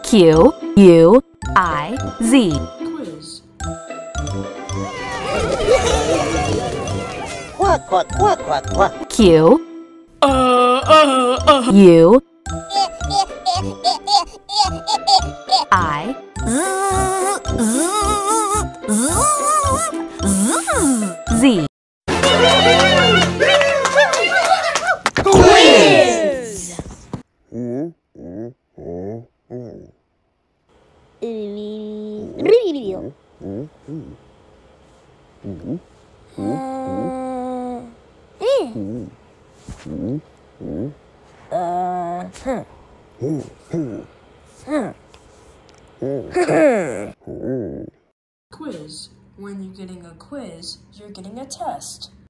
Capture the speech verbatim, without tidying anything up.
Q U I Z. Quiz. Quack, quack, quack, quack, quack. Q Uh, uh, uh. U I Z. Quiz! Quiz. When you're getting a quiz, you're getting a test.